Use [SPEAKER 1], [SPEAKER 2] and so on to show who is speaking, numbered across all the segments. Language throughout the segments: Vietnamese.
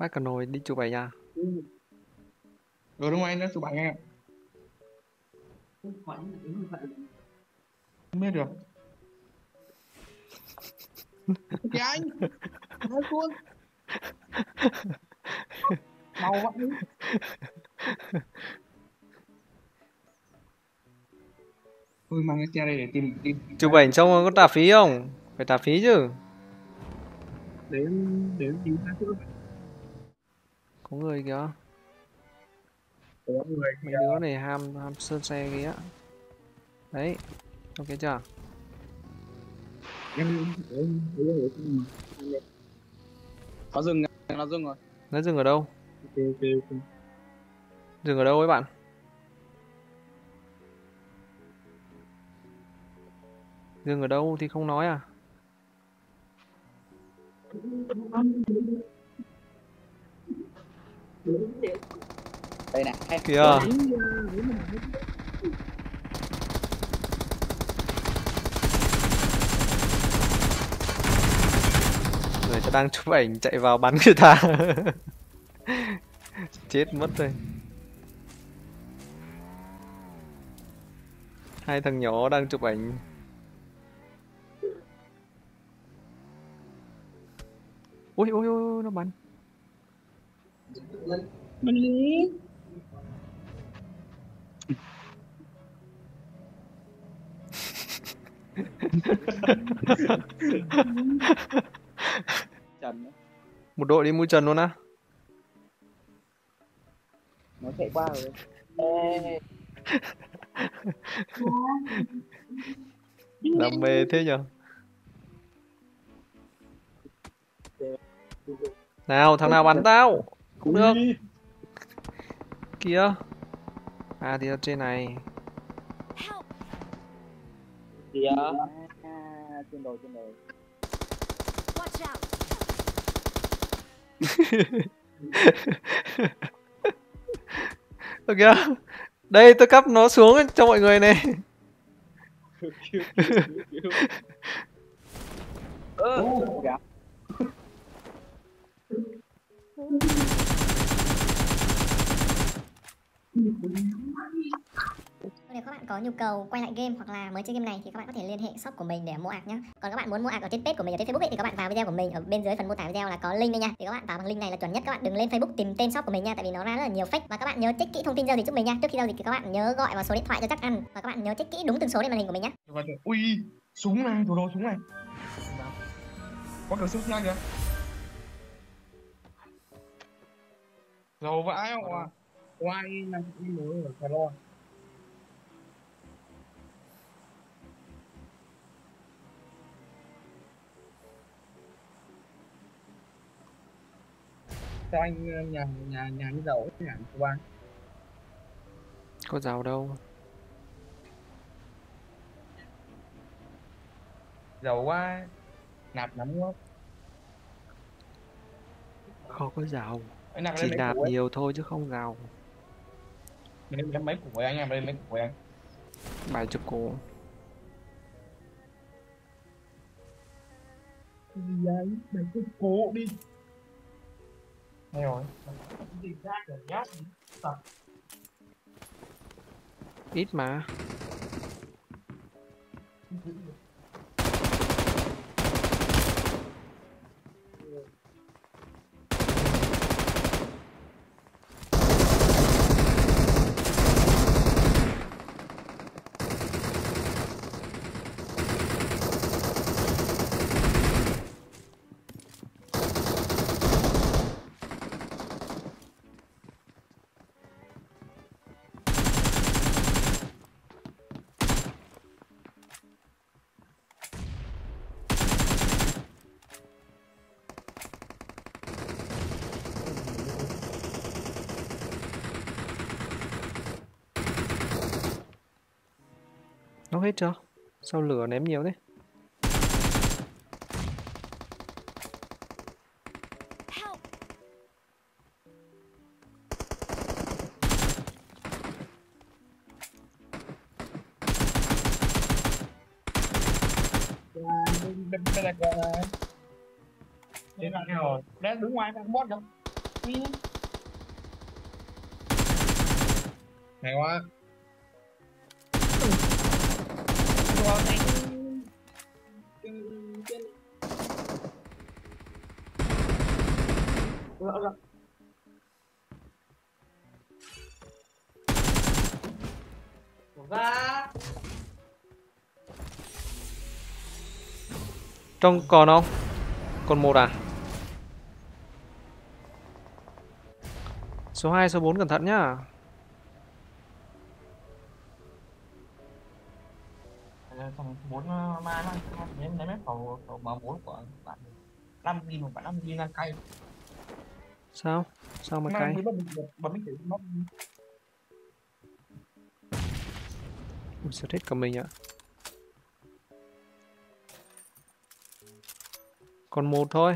[SPEAKER 1] Bác cần nồi đi chụp ảnh nha.
[SPEAKER 2] Đúng rồi, nó chụp ảnh em. Không biết được. Kìa anh. Nói luôn. Mau vậy. Tôi mang cái xe đây để tìm.
[SPEAKER 1] Chụp ảnh xong rồi có trả phí không? Phải trả phí chứ.
[SPEAKER 2] Để em tìm ra chỗ.
[SPEAKER 1] Có người kìa.
[SPEAKER 2] Có người
[SPEAKER 1] Mấy đứa này ham sơn xe kìa. Đấy. Ok chưa?
[SPEAKER 2] em có dừng, nó dừng rồi.
[SPEAKER 1] Nó dừng ở đâu?
[SPEAKER 2] Ok.
[SPEAKER 1] Dừng ở đâu ấy bạn? Dừng ở đâu thì không nói à?
[SPEAKER 2] Đây này.
[SPEAKER 1] Kìa. Người ta đang chụp ảnh chạy vào bắn người ta. Chết mất rồi. Hai thằng nhỏ đang chụp ảnh. Ui nó bắn.
[SPEAKER 2] Mình lý. Trần đấy.
[SPEAKER 1] Một đội đi mua trần luôn á.
[SPEAKER 2] Nó chạy qua rồi. Ê.
[SPEAKER 1] Đam mê thế nhở. Nào thằng nào bắn tao. Không được. Kìa. À thì ở trên này.
[SPEAKER 2] Kìa. Trên đồi.
[SPEAKER 1] Ok. Đây tôi cắp nó xuống cho mọi người này.
[SPEAKER 3] Nếu các bạn có nhu cầu quay lại game hoặc là mới chơi game này thì các bạn có thể liên hệ shop của mình để mua ạc nhé. Còn các bạn muốn mua ạc ở trên page của mình ở trên Facebook ấy, thì các bạn vào video của mình ở bên dưới phần mô tả video là có link đây nha. Thì các bạn vào bằng link này là chuẩn nhất, các bạn đừng lên Facebook tìm tên shop của mình nha, tại vì nó ra rất là nhiều fake. Và các bạn nhớ check kỹ thông tin giao dịch giúp mình nha. Trước khi giao dịch thì các bạn nhớ gọi vào số điện thoại cho chắc ăn, và các bạn nhớ check kỹ đúng từng số trên màn hình của mình nhé.
[SPEAKER 2] Ui, súng này, thủ đồ súng này. Có cửa súng nhanh kìa. Dầu vãi không à? Quay này đi mới ở Sài Gòn. Sao anh nhà như giàu ấy nhà của bạn?
[SPEAKER 1] Có giàu đâu.
[SPEAKER 2] Giàu quá. Nạp lắm quá.
[SPEAKER 1] Không có giàu.
[SPEAKER 2] Anh nạp
[SPEAKER 1] Chỉ
[SPEAKER 2] lên mấy
[SPEAKER 1] nạp
[SPEAKER 2] củ ấy.
[SPEAKER 1] nhiều thôi chứ không giàu.
[SPEAKER 2] Lên mấy củ với anh em, lên mấy củ với anh.
[SPEAKER 1] 70 củ.
[SPEAKER 2] Gì đấy, 70 củ đi. Nghe rồi. Gì ra rồi nhát.
[SPEAKER 1] Ít mà. Nó hết chưa? Sao lửa ném nhiều thế?
[SPEAKER 2] Bên này còn thế là rồi. Đấy đứng ngoài đang bot không? Hay quá.
[SPEAKER 1] Trong còn không? Còn một à? Số 2, số 4 cẩn thận nhá.
[SPEAKER 2] Thằng 4 mai nó ném mép cầu M4 của bạn 5.000 một bạn 5.000 là cay.
[SPEAKER 1] Sao? Sao mà cay?
[SPEAKER 2] Bấm cái nó
[SPEAKER 1] Sở thích của mình ạ. Còn một thôi.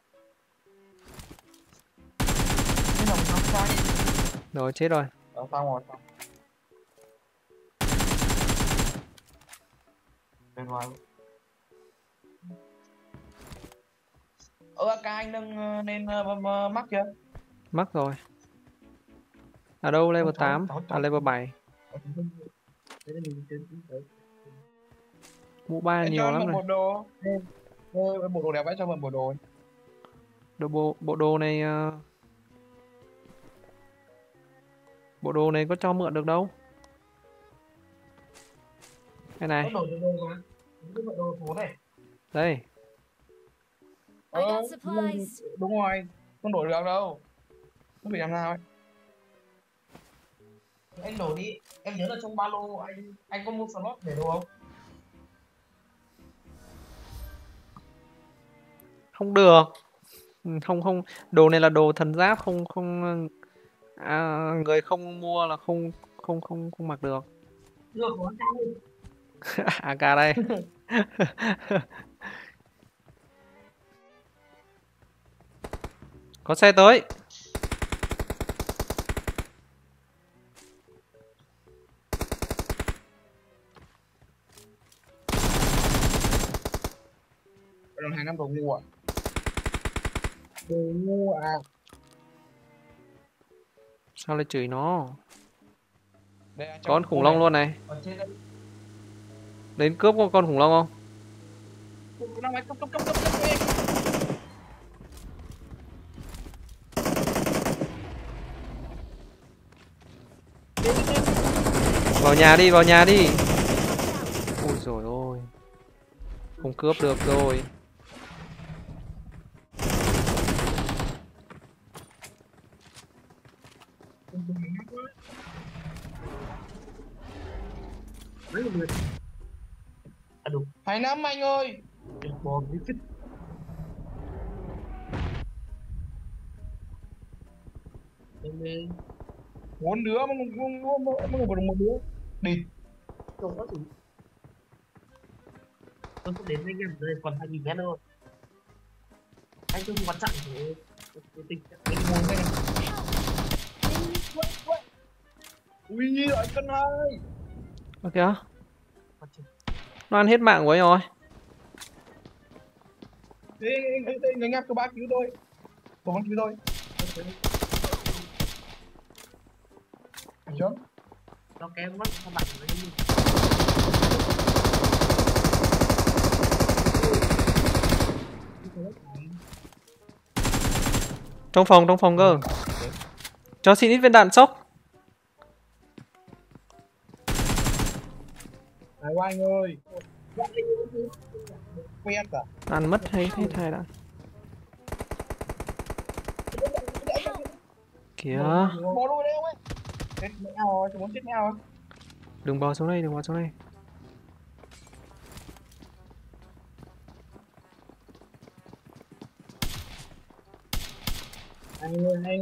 [SPEAKER 1] Rồi chết rồi.
[SPEAKER 2] Xong rồi. Bên ngoài. Ca anh nâng lên mắc chưa?
[SPEAKER 1] Mắc rồi. À đâu level 8, à level 7. Mũ 3 nhiều lắm rồi.
[SPEAKER 2] Bộ đồ đẹp vậy cho mình bộ đồ.
[SPEAKER 1] Bộ đồ này bộ đồ này có cho mượn được đâu. Cái này. Đây.
[SPEAKER 2] Đúng rồi, không đổi được đâu. Không bị làm nào ấy. Anh đổi đi, em nhớ là trong ba lô anh có mua slot để đồ không?
[SPEAKER 1] Không được. Không, đồ này là đồ thần giáp, không người không mua là không mặc được.
[SPEAKER 2] Được của
[SPEAKER 1] AK đây. Có xe tới.
[SPEAKER 2] Đồng 2 năm đồ ngu à? Đồ ngu à?
[SPEAKER 1] Sao lại chửi nó? Con khủng long luôn này. Đến cướp con khủng long không? Vào nhà đi. Ôi rồi ôi. Không cướp được rồi.
[SPEAKER 2] Đúng. 2 năm anh ơi. Bốn đứa mà một đứa đi. Không có gì. Tôi không đến với anh em đây còn 2.000 mét thôi. Anh tôi quan trọng thì tình anh muốn đây. Ui anh cân ơi.
[SPEAKER 1] Ok á. Nó ăn hết mạng của anh rồi.
[SPEAKER 2] Thế anh em cứ 3 cứu tôi. Tôi cứu tôi. Chấm. Nó kém mất các bạn với đi.
[SPEAKER 1] Trong phòng cơ. Cho xin ít viên đạn sốc.
[SPEAKER 2] Hải anh ơi. Quen cả.
[SPEAKER 1] Đạn mất hay hết hai đạn. Kìa.
[SPEAKER 2] Bò đuôi đấy không ấy. Chết nhau rồi, tôi muốn chết nhau rồi.
[SPEAKER 1] Đừng bò xuống đây,
[SPEAKER 2] Anh ơi.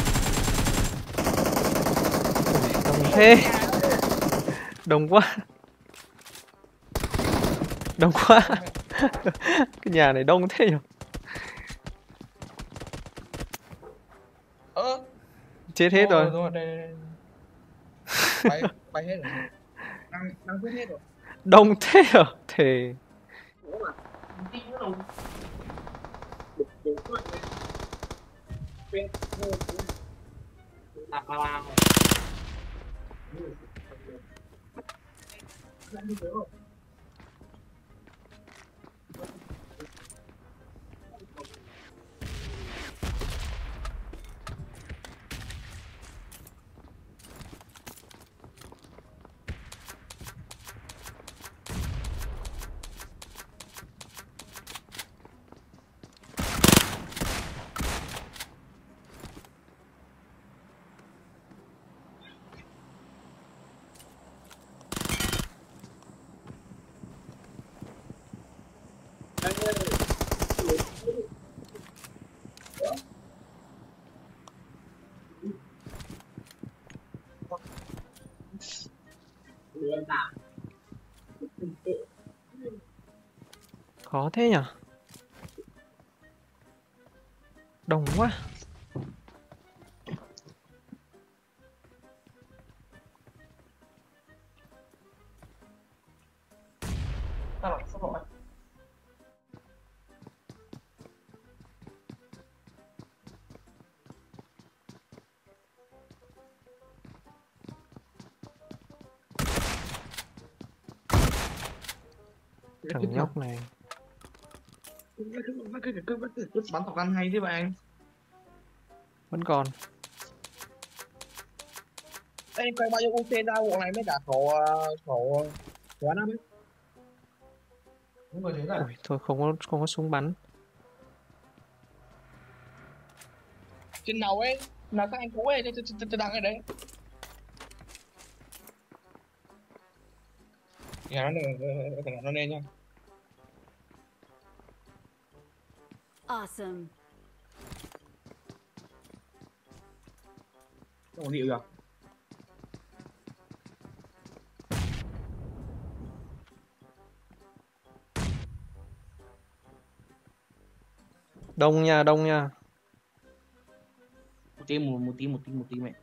[SPEAKER 1] Đông thế. Đông quá. Cái nhà này đông thế nhỉ? Chết hết rồi.
[SPEAKER 2] Rồi đây. Bay hết rồi. Đang quyết hết rồi.
[SPEAKER 1] Đông thế à? Thề. Khó thế nhỉ? Đông quá.
[SPEAKER 2] Sao lại sao lại
[SPEAKER 1] Thằng nhóc này.
[SPEAKER 2] cứ bắn thọc ăn hay thế bạn.
[SPEAKER 1] Vẫn còn.
[SPEAKER 2] Em coi bao nhiêu con xe ra bộ này mới cả sổ quán ăn ấy. Đúng rồi thế này.
[SPEAKER 1] Ui, thôi không có súng bắn.
[SPEAKER 2] Trên đầu ấy là các anh cũ ấy tôi đăng ở đấy. Nhà nó lên nha.
[SPEAKER 4] Awesome.
[SPEAKER 2] Không có điệu được.
[SPEAKER 1] Đông nha, đông nha.
[SPEAKER 2] Một tí mẹ.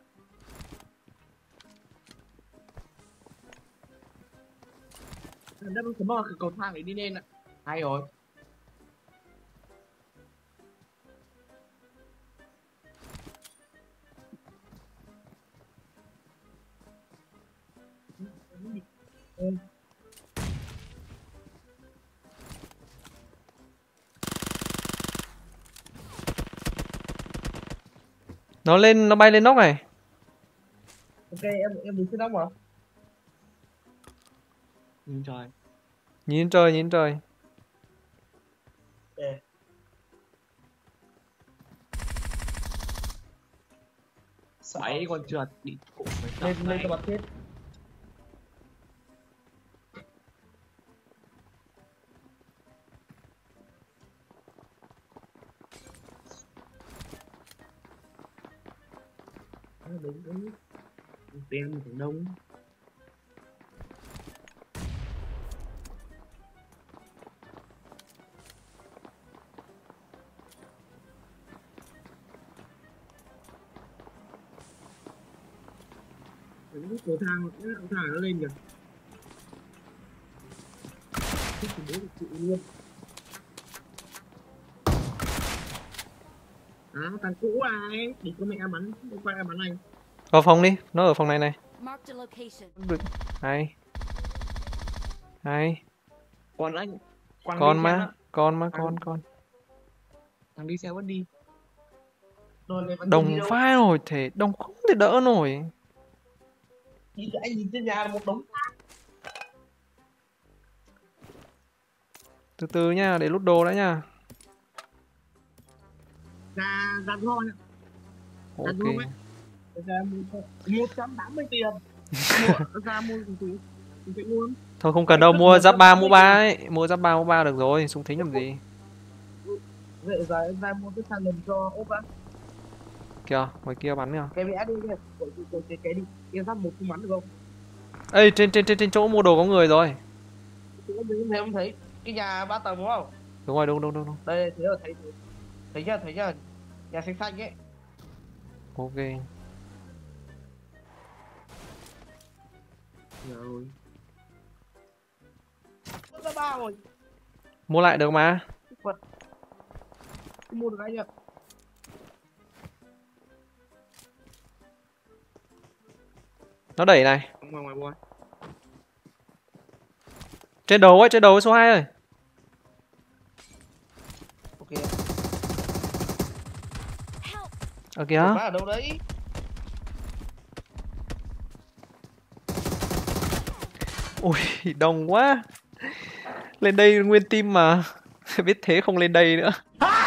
[SPEAKER 2] Đất nó sớm cái cầu thang để đi lên ạ. Hay rồi.
[SPEAKER 1] Nó bay lên nóc này.
[SPEAKER 2] Ok em đứng trên đó mà. Nhìn trời.
[SPEAKER 1] Nhìn trời, nhìn trời.
[SPEAKER 2] Okay. Bảy con trượt bị cổ lên cho bắn chết. Đúng tiền thằng đông. Cầu thang nó lên kìa. Thích thì bố chịu luôn. Thằng cũ ai đi có mẹ bắn, không phải bắn anh.
[SPEAKER 1] Vào phòng đi, nó ở phòng này này.
[SPEAKER 4] Marked a location.
[SPEAKER 1] Được. Hay. Hay.
[SPEAKER 2] Còn anh
[SPEAKER 1] Con mà, con.
[SPEAKER 2] Thằng đi xe vẫn đi. Rồi
[SPEAKER 1] Đông phai rồi, thể đông không thể đỡ nổi.
[SPEAKER 2] Anh nhìn trên nhà là một đống.
[SPEAKER 1] Từ từ nha, để lút đồ đã nha.
[SPEAKER 2] Ra thôi.
[SPEAKER 1] Ok.
[SPEAKER 2] Ra 180 tiền. Ra mua gì luôn.
[SPEAKER 1] Thôi không cần đâu, mua giáp 3 mũ 3 ấy, mua giáp 3 mũ 3 được rồi, súng thính làm gì.
[SPEAKER 2] Vậy giờ em ra mua cái sàn lần cho ốp á.
[SPEAKER 1] Kìa, ngoài kia bắn kìa.
[SPEAKER 2] Cái vẽ đi cái đi. Em sắp một không bắn được không?
[SPEAKER 1] Ê, trên chỗ mua đồ có người rồi.
[SPEAKER 2] Em thấy cái nhà 3 tầng đúng không?
[SPEAKER 1] Đúng rồi, đúng.
[SPEAKER 2] Đây thấy rồi, thấy chưa? Nhà xanh xanh ấy.
[SPEAKER 1] Ok.
[SPEAKER 2] Rồi. Ra 3 rồi.
[SPEAKER 1] Mua lại được mà.
[SPEAKER 2] Vật. Mua được anh ạ.
[SPEAKER 1] Nó đẩy này. Ngoài ngoài bôi. Trên đầu ấy số 2 ơi.
[SPEAKER 4] Ok.
[SPEAKER 1] Ở kìa.
[SPEAKER 4] Má ở đâu đấy?
[SPEAKER 1] Ui, đông quá. Lên đây nguyên team mà. Biết thế không lên đây nữa.